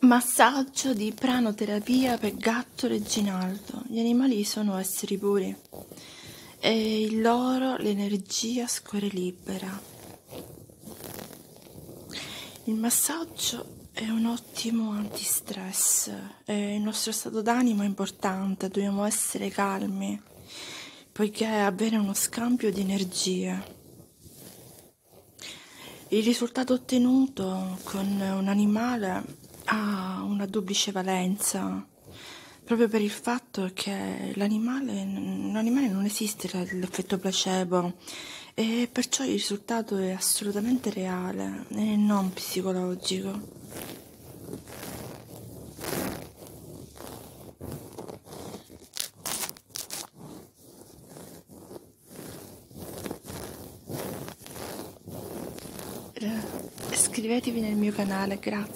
Massaggio di pranoterapia per gatto Reginaldo. Gli animali sono esseri puri e in loro l'energia scorre libera. Il massaggio è un ottimo antistress e il nostro stato d'animo è importante, dobbiamo essere calmi poiché avere uno scambio di energie. Il risultato ottenuto con un animale ha una duplice valenza, proprio per il fatto che l'animale non esiste l'effetto placebo e perciò il risultato è assolutamente reale e non psicologico. Iscrivetevi nel mio canale, grazie.